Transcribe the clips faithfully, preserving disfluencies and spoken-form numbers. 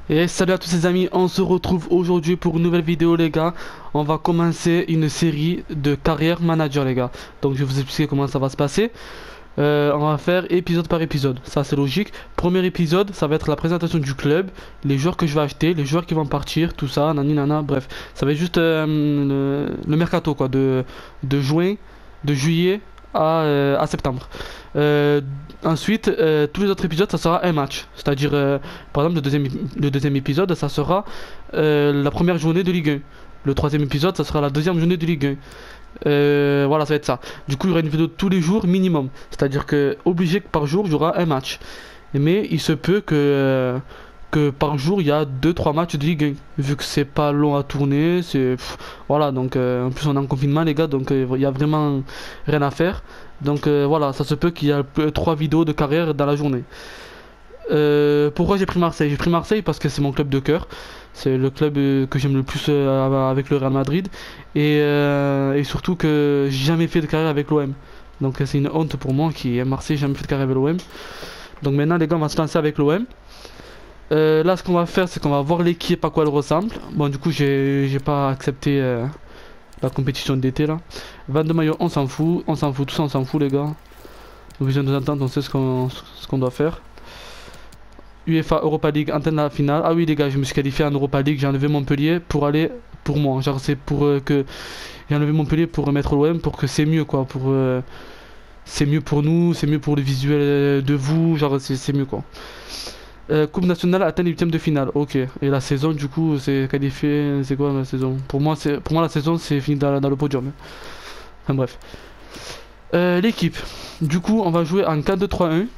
Et salut à tous les amis, on se retrouve aujourd'hui pour une nouvelle vidéo les gars. On va commencer une série de carrière manager les gars. Donc je vais vous expliquer comment ça va se passer. Euh, on va faire épisode par épisode, ça c'est logique. Premier épisode, ça va être la présentation du club, les joueurs que je vais acheter, les joueurs qui vont partir, tout ça, nani nana, bref. Ça va être juste euh, le, le mercato quoi, de, de juin, de juillet à, euh, à septembre. Euh, ensuite, euh, tous les autres épisodes, ça sera un match. C'est-à-dire, euh, par exemple, le deuxième, le deuxième épisode, ça sera euh, la première journée de Ligue un. Le troisième épisode, ça sera la deuxième journée de Ligue un. Euh, voilà, ça va être ça. Du coup, il y aura une vidéo tous les jours minimum. C'est-à-dire que, obligé que par jour, il y aura un match. Mais il se peut que, euh, que par jour, il y a deux trois matchs de Ligue un. Vu que c'est pas long à tourner, c'est. Pff, voilà, donc euh, en plus, on est en confinement, les gars, donc euh, il y a vraiment rien à faire. Donc euh, voilà, ça se peut qu'il y ait trois vidéos de carrière dans la journée. Euh, pourquoi j'ai pris Marseille? J'ai pris Marseille parce que c'est mon club de cœur. C'est le club euh, que j'aime le plus euh, avec le Real Madrid. Et, euh, et surtout que j'ai jamais fait de carrière avec l'O M. Donc c'est une honte pour moi qui aime Marseille, j'ai jamais fait de carrière avec l'O M. Donc maintenant les gars, on va se lancer avec l'O M. Euh, là ce qu'on va faire, c'est qu'on va voir l'équipe à quoi elle ressemble. Bon du coup j'ai j'ai pas accepté euh, la compétition d'été là. vingt-deux maillots, on s'en fout. On s'en fout, tout ça on s'en fout les gars. Vision de nos attentes, on sait ce qu'on ce qu'on doit faire. UEFA Europa League, antenne la finale. Ah oui les gars, je me suis qualifié en Europa League, j'ai enlevé Montpellier pour aller pour moi. Genre c'est pour euh, que j'ai enlevé Montpellier pour remettre l'O M pour que c'est mieux quoi, pour euh, c'est mieux pour nous, c'est mieux pour le visuel de vous, genre c'est mieux quoi. Euh, Coupe nationale atteint les huitièmes de finale. OK. Et la saison du coup, c'est qualifié, c'est quoi la saison? Pour moi c'est pour moi la saison c'est fini dans, dans le podium. Enfin bref. Euh, l'équipe. Du coup, on va jouer en quatre deux trois un.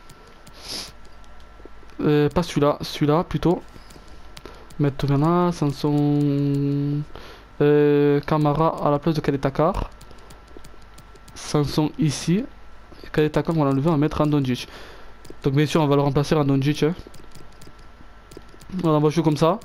Euh, pas celui-là, celui-là plutôt. Mettre là, Sanson. Euh, Camara à la place de Kaletakar. Sanson ici. Kaletakar, on va l'enlever, on va mettre Randonjic. Donc, bien sûr, on va le remplacer Randonjic. Hein. Voilà, on va jouer comme ça.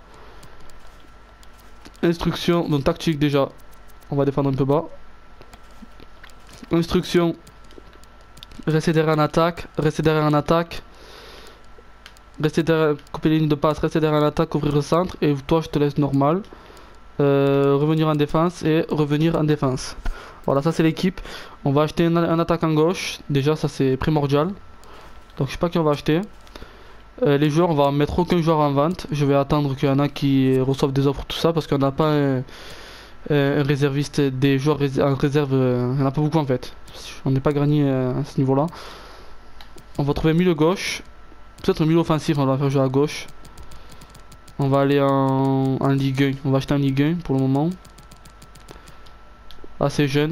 Instruction, donc tactique déjà. On va défendre un peu bas. Instruction. Rester derrière en attaque. Rester derrière en attaque. Rester derrière, couper les lignes de passe, rester derrière l'attaque, ouvrir le centre. Et toi, je te laisse normal. Euh, revenir en défense et revenir en défense. Voilà, ça c'est l'équipe. On va acheter un, un attaquant gauche. Déjà, ça c'est primordial. Donc, je sais pas qui on va acheter. Euh, les joueurs, on va mettre aucun joueur en vente. Je vais attendre qu'il y en a qui reçoivent des offres, tout ça. Parce qu'on n'a pas un, un réserviste, des joueurs en réserve. Il n'y en a pas beaucoup en fait. On n'est pas gagné à ce niveau-là. On va trouver un milieu gauche. Peut-être un milieu offensif, on va faire jouer à gauche. On va aller en, en Ligue un. On va acheter en Ligue un pour le moment. Assez jeune.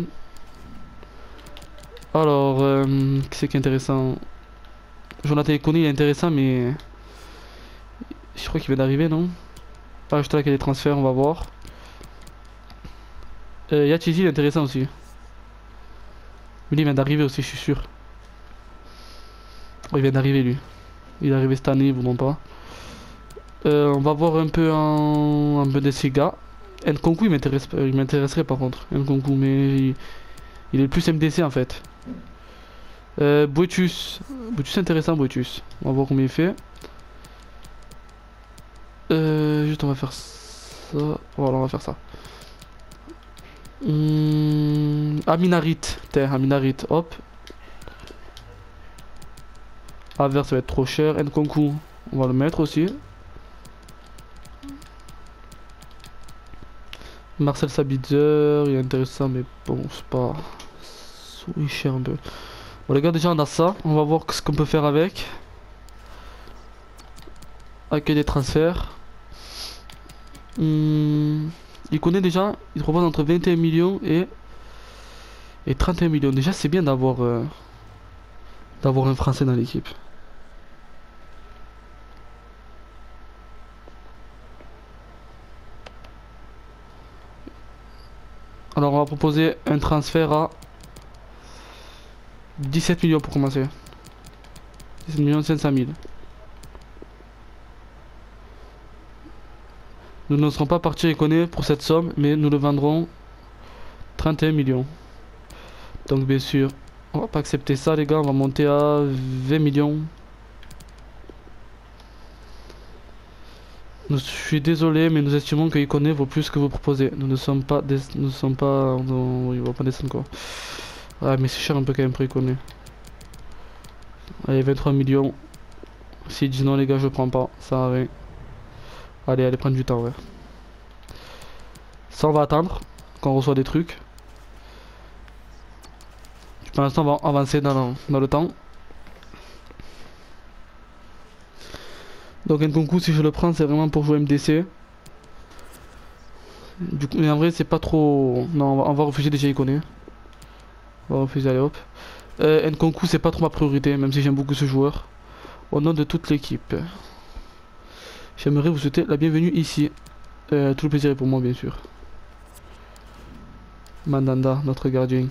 Alors, euh, qui c'est qui est intéressant? Jonathan Ekoni il est intéressant, mais je crois qu'il vient d'arriver, non? Ah, je te là qu'il y a des transferts, on va voir. Euh, Yachizi il est intéressant aussi. Mais lui il vient d'arriver aussi, je suis sûr. Oh, il vient d'arriver lui. Il est arrivé cette année, vous non pas. Euh, on va voir un peu en, en Bundesliga. Nkunku il m'intéresse, il m'intéresserait par contre. Nkunku, mais il, il est plus M D C en fait. Euh, Boetus. Boetus intéressant, Boetus. On va voir combien il fait. Euh, juste on va faire ça. Voilà, on va faire ça. Hum, Aminarit. Terre, Aminarit, hop. Aver, ça va être trop cher. Nkunku, on va le mettre aussi. Marcel Sabitzer, il est intéressant, mais bon, c'est pas. Il est cher un peu. Bon, les gars, déjà on a ça. On va voir ce qu'on peut faire avec. Avec des transferts. Hum, il connaît déjà. Il propose entre vingt et un millions et. Et trente et un millions. Déjà, c'est bien d'avoir. Euh, d'avoir un Français dans l'équipe. Alors on va proposer un transfert à dix-sept millions pour commencer. dix-sept millions cinq cent mille. Nous ne serons pas partis éconner pour cette somme, mais nous le vendrons trente et un millions. Donc bien sûr, on va pas accepter ça les gars, on va monter à vingt millions. Nous, je suis désolé, mais nous estimons que Iconé vaut plus que vous proposez. Nous ne sommes pas des... Nous ne sommes pas... Non, il va pas descendre quoi. Ouais, mais c'est cher un peu quand même pour Iconé. Allez, vingt-trois millions. S'ils disent non les gars, je prends pas. Ça arrive. Allez, allez prendre du temps, ouais. Ça on va attendre qu'on reçoit des trucs. Pour l'instant on va avancer dans le, dans le temps. Donc Nkunku si je le prends c'est vraiment pour jouer M D C. Du coup, mais en vrai c'est pas trop... Non, on va, on va refuser déjà Iconé. On va refuser, allez hop. Euh, Nkunku c'est pas trop ma priorité, même si j'aime beaucoup ce joueur. Au nom de toute l'équipe, j'aimerais vous souhaiter la bienvenue ici. Euh, tout le plaisir est pour moi bien sûr. Mandanda, notre gardien.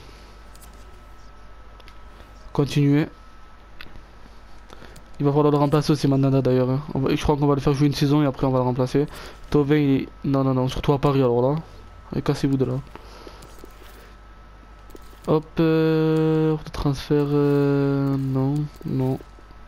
Continuer. Il va falloir le remplacer aussi Mandanda d'ailleurs. Hein. Je crois qu'on va le faire jouer une saison et après on va le remplacer. Tovin il est... Non non non, surtout à Paris alors là. Et cassez-vous de là. Hop, euh, de transfert, euh, non, non.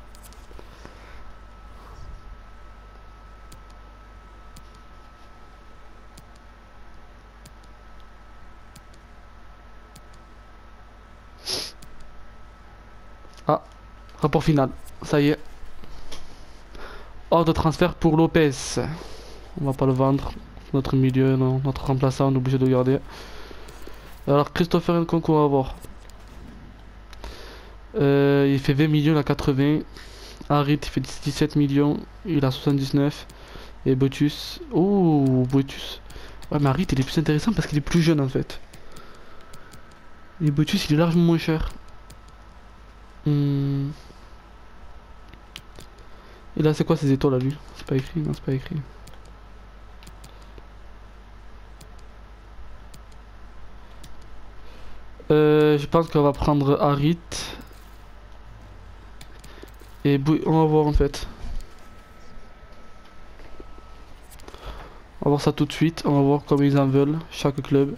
Ah, rapport final, ça y est. Ordre de transfert pour Lopez. On va pas le vendre. Notre milieu, non, notre remplaçant, on est obligé de le garder. Alors Christopher Nkunku, on va voir. Euh, il fait vingt millions, il a quatre-vingts. Harit, il fait dix-sept millions, il a soixante-dix-neuf. Et Botus. Oh, Botus. Ouais, mais Harit, il est plus intéressant parce qu'il est plus jeune en fait. Et Botus, il est largement moins cher. Hmm. Et là, c'est quoi ces étoiles là, lui? C'est pas écrit? Non, c'est pas écrit. Euh, je pense qu'on va prendre Harit. Et Bou on va voir en fait. On va voir ça tout de suite. On va voir comment ils en veulent, chaque club.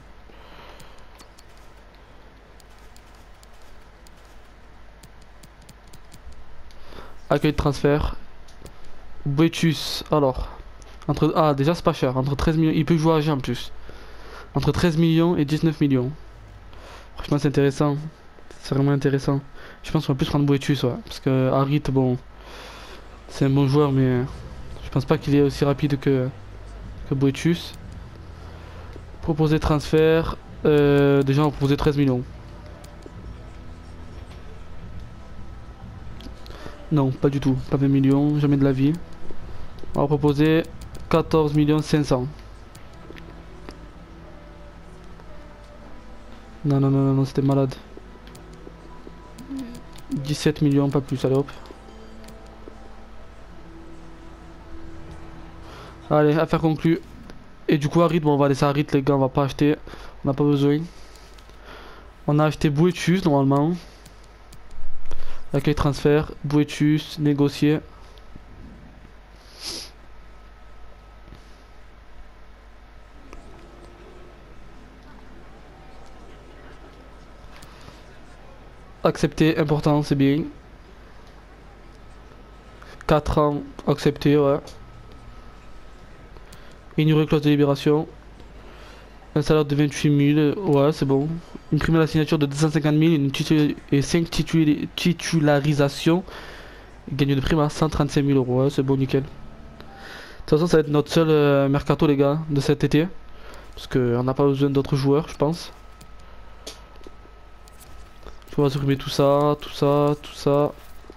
Accueil de transfert. Boetus, alors. Entre, ah, déjà c'est pas cher. Entre treize millions. Il peut jouer à G en plus. Entre treize millions et dix-neuf millions. Franchement, c'est intéressant. C'est vraiment intéressant. Je pense qu'on va plus prendre Boetus, ouais. Parce que Harit, bon. C'est un bon joueur, mais. Je pense pas qu'il est aussi rapide que. Que Boetus. Proposer transfert. Euh, déjà, on va proposer treize millions. Non, pas du tout. Pas vingt millions, jamais de la vie. On va proposer quatorze millions cinq cents. Non, non, non, non, non c'était malade. dix-sept millions, pas plus, allez hop. Allez, affaire conclue. Et du coup, Harit, bon, on va laisser Harit, les gars, on va pas acheter. On n'a pas besoin. On a acheté Boetus, normalement. Accueil transfert, Boetus, négocier. Accepter, important, c'est bien. quatre ans, accepter, ouais. Ignorer clause de libération. Un salaire de vingt-huit mille, ouais, c'est bon. Imprimer la signature de deux cent cinquante mille une titu et cinq titu titularisations. Gagne de prime à cent trente-cinq mille euros, ouais, c'est bon, nickel. De toute façon, ça va être notre seul euh, mercato, les gars, de cet été. Parce qu'on n'a pas besoin d'autres joueurs, je pense. On va supprimer tout ça, tout ça, tout ça.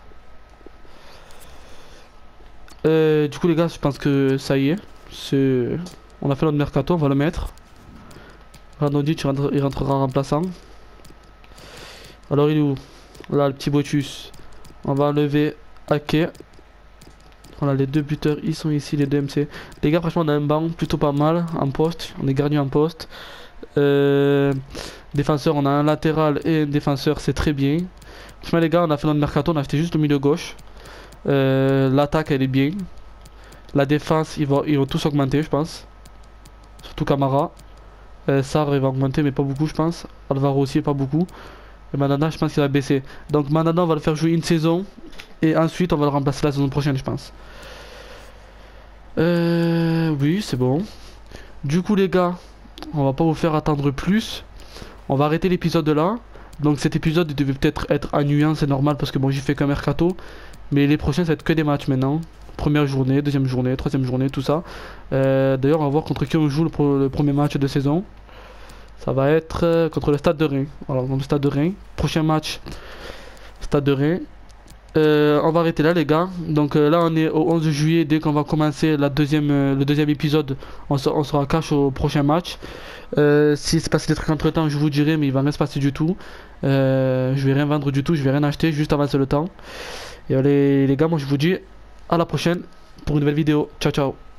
Euh, du coup, les gars, je pense que ça y est. C'est... On a fait notre mercato, on va le mettre. Ranodi, il, rentre, il rentrera en remplaçant. Alors, il est où? Là, le petit Boetus. On va enlever Ake. Voilà, les deux buteurs, ils sont ici, les deux M C. Les gars, franchement, on a un banc plutôt pas mal en poste. On est gardien en poste. Euh, défenseur, on a un latéral et un défenseur, c'est très bien. Franchement, les gars, on a fait notre mercato, on a acheté juste le milieu gauche. Euh, L'attaque, elle est bien. La défense, ils vont, ils vont tous augmenter, je pense. Surtout Camara. Euh, Sarr, il va augmenter, mais pas beaucoup, je pense. Alvaro aussi, pas beaucoup. Et Mandanda, je pense qu'il va baisser. Donc Mandanda, on va le faire jouer une saison. Et ensuite, on va le remplacer la saison prochaine, je pense. Euh... Oui, c'est bon. Du coup, les gars, on va pas vous faire attendre plus. On va arrêter l'épisode là. Donc cet épisode il devait peut-être être ennuyant, c'est normal parce que bon, j'ai fait qu'un mercato. Mais les prochains, ça va être que des matchs maintenant. Première journée, deuxième journée, troisième journée, tout ça. Euh, D'ailleurs, on va voir contre qui on joue le, pro le premier match de saison. Ça va être euh, contre le Stade de Reims. Voilà, contre le Stade de Reims. Prochain match, Stade de Reims. Euh, on va arrêter là les gars. Donc euh, là on est au onze juillet. Dès qu'on va commencer la deuxième, euh, le deuxième épisode, on, se, on sera cash au prochain match. Euh, S'il se passe des trucs entre temps, je vous dirai, mais il va rien se passer du tout. Euh, je vais rien vendre du tout, je vais rien acheter, juste avancer le temps. Et les, les gars, moi je vous dis à la prochaine pour une nouvelle vidéo. Ciao ciao.